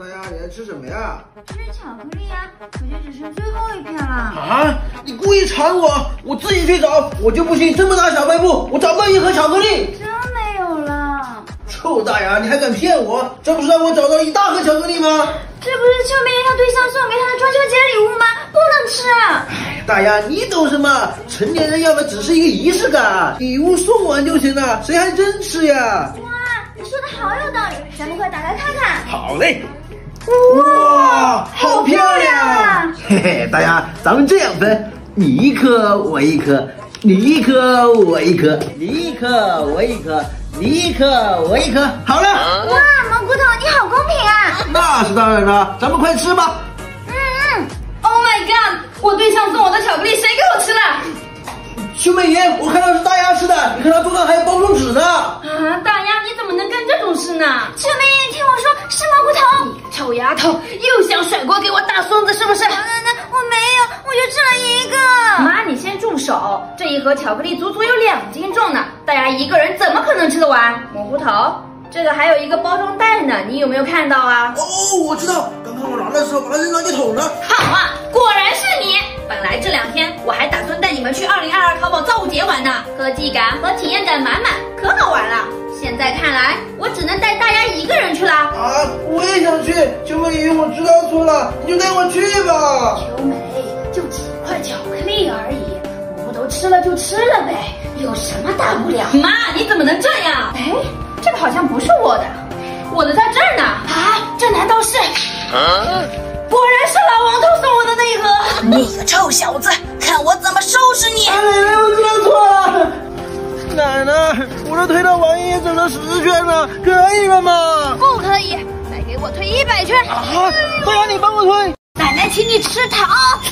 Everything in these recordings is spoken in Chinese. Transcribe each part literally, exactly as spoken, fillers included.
大家你在吃什么呀？ 吃巧克力呀、啊，可就只剩最后一片了。 啊！你故意馋我，我自己去找，我就不信这么大小卖部我找不到一盒巧克力。 真没有了。 臭大牙，你还敢骗我？这不是让我找到一大盒巧克力吗？ 这不是秋梅她对象送给她的中秋节礼物吗？不能吃。 哎，大牙，你懂什么？成年人要的只是一个仪式感，礼物送完就行了，谁还真吃呀？ 哇，你说的好有道理，咱们快打开看看。 好嘞。哇，好漂亮！嘿嘿，大家，咱们这样分，你一颗，我一颗，你一颗，我一颗，你一颗，我一颗，你一颗，我一颗，好了。 哇，蘑菇头，你好公平啊！ 那是当然了，咱们快吃吧。 嗯嗯。 Oh my god！ 我对象送我的巧克力，谁给我吃了？ 兄妹爷，我看到是大牙吃的，你看他桌上还有包装纸呢。 啊，大牙，你怎么能干这种事呢？ 秋梅爷，听我说，是蘑菇头。 你个臭丫头，又想甩锅给我大孙子是不是？ 奶奶，我没有，我就吃了一个。 妈，你先住手！这一盒巧克力足足有两斤重呢，大牙一个人怎么可能吃得完？蘑菇头，这个还有一个包装袋呢，你有没有看到啊？ 哦，我知道，刚刚我拿的时候把它扔垃圾桶了。 好啊，果然是你！本来这两天我还打算带你们去二零二二淘宝造物节玩呢，科技感和体验感满满，可好玩了。现在看来，我只能带大家一个人去啦。 啊，我也想去，秋梅姨，我知道错了，你就带我去吧。 秋梅，就几块巧克力而已，蘑菇头吃了就吃了呗，有什么大不了？妈，你怎么能这样？哎，这个好像不是我的，我的在这儿呢。啊，这难道是？啊果然是老王头送我的那一盒！ 你个臭小子，看我怎么收拾你！ 奶奶，我知道错了。奶奶，我的推倒玩意整了十圈了，可以了吗？ 不可以，再给我推一百圈！ 啊，大牙，你帮我推。 奶奶，请你吃糖。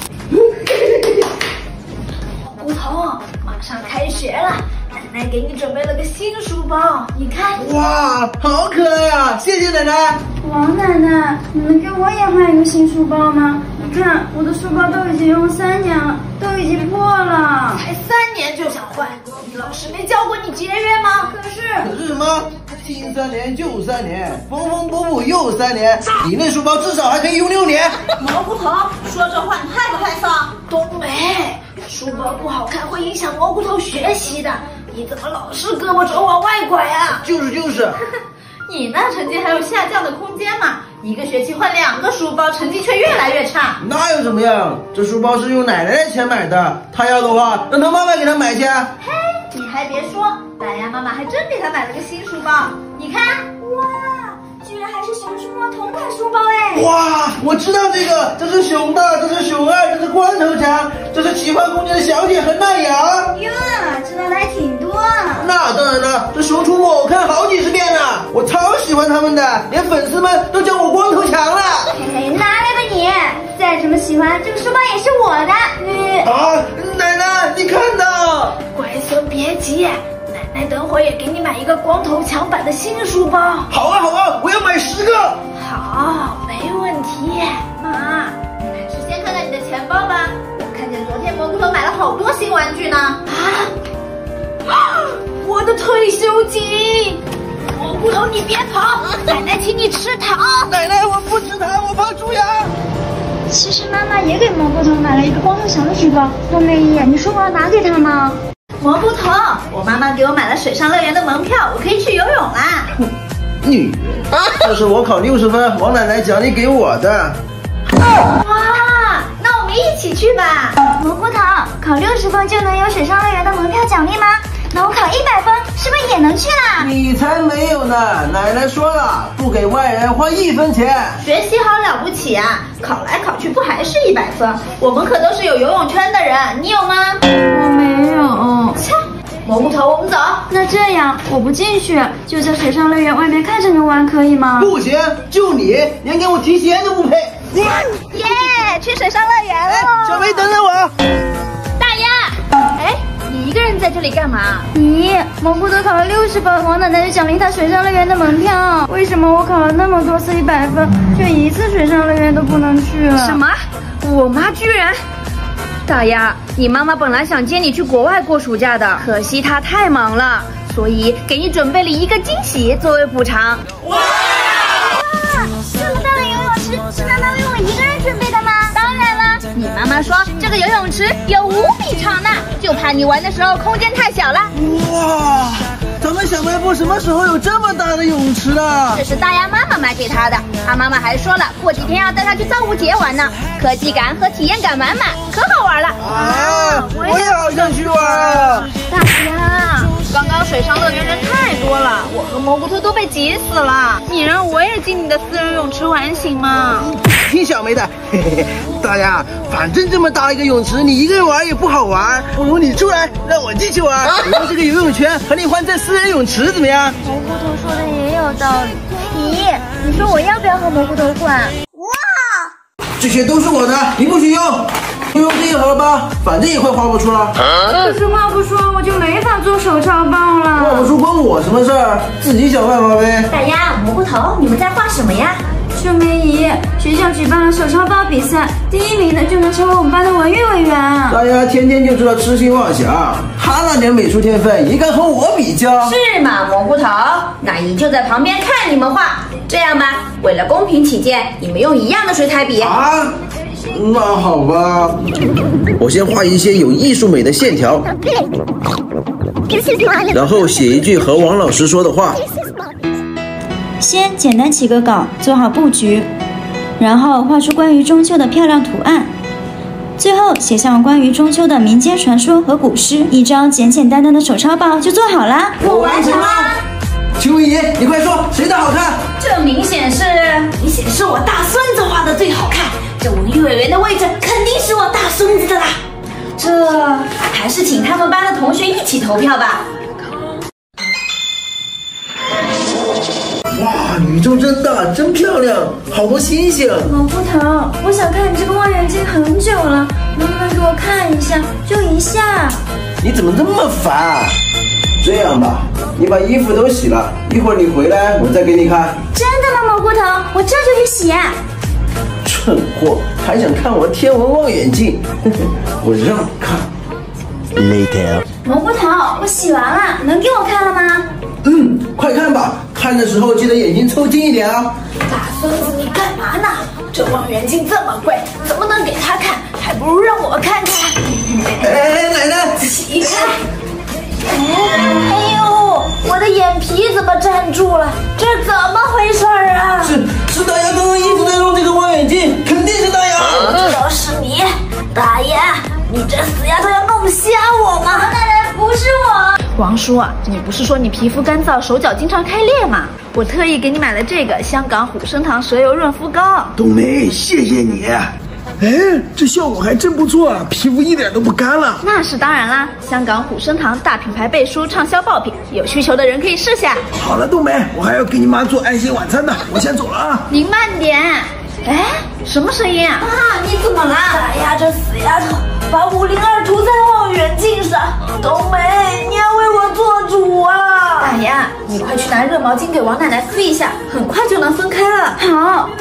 菇头，马上开学了，奶奶给你准备了个新书包，你看。 哇，好可爱啊！谢谢奶奶。 王奶奶，你能给我也换一个新书包吗？你看我的书包都已经用三年了，都已经破了。 才三年就想换，你老师没教过你节约吗？ 可是可是什么？新三年旧三年，缝缝补补又三年，你那书包至少还可以用六年。 蘑菇头，说这话你害不害臊？ 冬梅，书包不好看会影响蘑菇头学习的，你怎么老是胳膊肘往外拐啊？ 就是就是。 你那成绩还有下降的空间嘛？一个学期换两个书包，成绩却越来越差。 那又怎么样？这书包是用奶奶的钱买的，她要的话，让她妈妈给她买去。 嘿，你还别说，大牙妈妈还真给她买了个新书包。你看， 哇，居然还是熊书包同款书包哎！ 哇，我知道这个，这是熊大，这是熊二，这是光头强，这是奇幻空间的小姐和奈阳。 哟，知道的还挺多。 那当然了，这《熊出没》我看好几十遍了，我超喜欢他们的，连粉丝们都叫我光头强了。 嘿嘿，哪来的你？再怎么喜欢，这个书包也是我的。你啊，奶奶，你看到？ 乖孙别急，奶奶等会儿也给你买一个光头强版的新书包。 好啊好啊，我要买十个。 好，没问题。妈，你还是先看看你的钱包吧，我看见昨天蘑菇头买了好多新玩具呢。啊！我的退休金！蘑菇头，你别跑，奶奶请你吃糖。 奶奶，我不吃糖，我怕蛀牙。 其实妈妈也给蘑菇头买了一个光头强的书包。冬梅姨，你说我要拿给他吗？ 蘑菇头，我妈妈给我买了水上乐园的门票，我可以去游泳啦。 女人，这是我考六十分，王奶奶奖励给我的。 哇，那我们一起去吧。 蘑菇头，考六十分就能有水上乐园的门票奖励吗？那我考一百分是不是也能去啦？ 你才没有呢！奶奶说了，不给外人花一分钱。 学习好了不起啊，考来考去不还是一百分？我们可都是有游泳圈的人，你有吗？ 我没有。 切，蘑菇头，我们走。 那这样我不进去，就在水上乐园外面看着你玩，可以吗？ 不行，就你连给我提鞋都不配。 耶，去水上乐园了。 小梅，等等我。 大丫，哎。你一个人在这里干嘛？ 咦，蘑菇头考了六十分，王奶奶就奖励他水上乐园的门票。为什么我考了那么多次一百分，却一次水上乐园都不能去了？ 什么？我妈居然……大丫，你妈妈本来想接你去国外过暑假的，可惜她太忙了，所以给你准备了一个惊喜作为补偿。 哇，这么大的游泳是妈妈为我一个人准备的吗？当然了， 你妈妈说这个游泳池有五米长呢，就怕你玩的时候空间太小了。 哇，咱们小卖部什么时候有这么大的泳池了？ 这是大鸭妈妈买给她的，她妈妈还说了，过几天要带她去造物节玩呢，科技感和体验感满满，可好玩了。 啊，我也好想去玩啊！ 大鸭，刚刚水上乐园人太多了，我和蘑菇头都被挤死了。你让我也进你的私人泳池玩行吗？ 听小梅的，嘿嘿嘿，大家，反正这么大一个泳池，你一个人玩也不好玩，不如你出来让我进去玩，我用这个游泳圈和你换这私人泳池怎么样？ 蘑菇头说的也有道理。咦，你说我要不要和蘑菇头换？ 这些都是我的，你不许用，就用这一盒吧，反正也快画不出了。 可是画不出，我就没法做手抄报画不了。 出关我什么事儿？自己想办法呗。 大鸭、蘑菇头，你们在画什么呀？ 秀梅姨，学校举办了手抄报比赛，第一名的就能成为我们班的文娱委员。 大家天天就知道痴心妄想，他那点美术天分也敢和我比较？ 是吗，蘑菇头？那姨就在旁边看你们画。这样吧，为了公平起见，你们用一样的水彩笔。 啊，那好吧，我先画一些有艺术美的线条，然后写一句和王老师说的话。 先简单起个稿，做好布局，然后画出关于中秋的漂亮图案，最后写上关于中秋的民间传说和古诗，一张简简单单的手抄报就做好了。 我完成了。邱文怡，你快说谁的好看？ 这明显是， 明显是我大孙子画的最好看，这文娱委员的位置肯定是我大孙子的啦。 这还是请他们班的同学一起投票吧。 哇，宇宙真大，真漂亮，好多星星。 蘑菇头，我想看你这个望远镜很久了，能不能给我看一下？就一下。 你怎么这么烦啊？这样吧，你把衣服都洗了，一会儿你回来我再给你看。 真的吗，蘑菇头？我这就去洗。 蠢货，还想看我的天文望远镜？我让你看。Later。 蘑菇头，我洗完了，能给我看了吗？ 嗯，快看吧，看的时候记得眼睛抽近一点啊。 大孙子，你干嘛呢？这望远镜这么贵，怎么能给他看？还不如让我看看。 哎，奶奶， 起开！哎呦，我的眼皮怎么站住了？这怎么回事啊？ 是是大家刚刚一直在用这个望远镜，肯定是大家。 我知道是你，大爷，你这死丫头要弄瞎我吗？ 奶奶，不是我。 王叔啊，你不是说你皮肤干燥，手脚经常开裂吗？我特意给你买了这个香港虎生堂蛇油润肤膏。 冬梅，谢谢你。 哎，这效果还真不错啊，皮肤一点都不干了。 那是当然啦，香港虎生堂大品牌背书，畅销爆品，有需求的人可以试下。 好了，冬梅，我还要给你妈做爱心晚餐呢，我先走了啊。 您慢点。哎，什么声音啊？ 啊，你怎么了？大丫这死丫头，把五零二涂在望远镜上。冬梅，你要为我做主啊！ 大丫，你快去拿热毛巾给王奶奶敷一下，很快就能分开了。 好。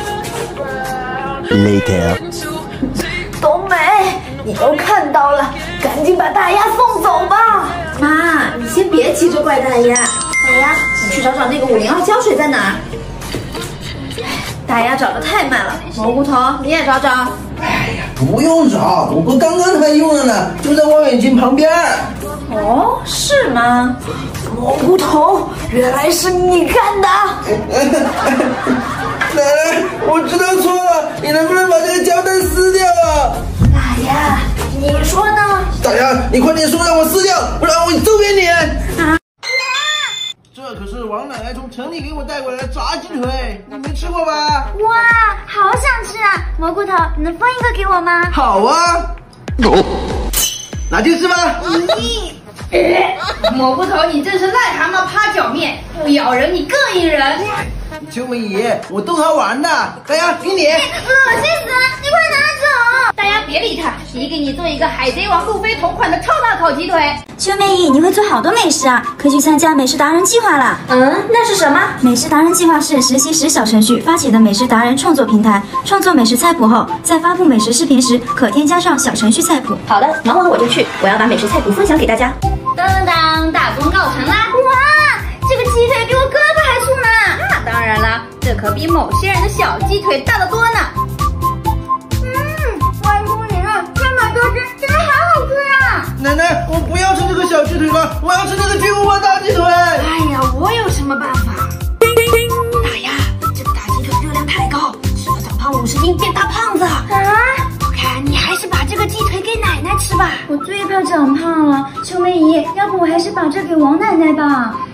Later。 冬梅，你都看到了，赶紧把大丫送走吧。 妈，你先别急着怪大丫。大丫，你去找找那个五零二胶水在哪儿。大丫找的太慢了，蘑菇头你也找找。 哎呀，不用找，我不刚刚才用了呢，就在望远镜旁边。 哦，是吗？ 蘑菇头，原来是你干的。 奶奶，我知道错了，你能不能把这个胶带撕掉啊？ 大丫，你说呢？ 大丫，你快点说让我撕掉，不然我揍扁你！啊！这可是王奶奶从城里给我带过来的炸鸡腿，你没吃过吧？ 哇，好想吃啊！蘑菇头，你能分一个给我吗？ 好啊，那就吃吧。 咦，蘑菇头，你真是癞蛤蟆趴脚面，不咬人你更引人。 邱文怡，我逗他玩的。大丫，给你。 恶心死了！你快拿走！ 大家别理他，姨给你做一个海贼王路飞同款的超大烤鸡腿。 秋梅姨，你会做好多美食啊，可以去参加美食达人计划了。 嗯，那是什么？ 美食达人计划是实习时小程序发起的美食达人创作平台，创作美食菜谱后，在发布美食视频时可添加上小程序菜谱。 好的，忙完我就去，我要把美食菜谱分享给大家。当当当，大功告成啦！ 哇，这个鸡腿比我胳膊还粗呢！ 那当然啦，这这可比某些人的小鸡腿大得多呢。 嗯，外公你让这么多只，真的好好吃啊！ 奶奶，我不要吃这个小鸡腿了，我要吃那个巨无霸大鸡腿。 哎呀，我有什么办法？大呀，这个大鸡腿热量太高，吃了长胖五十斤变大胖子。 啊！ 我看你还是把这个鸡腿给奶奶吃吧。 我最怕长胖了，秋梅姨，要不我还是把这给王奶奶吧。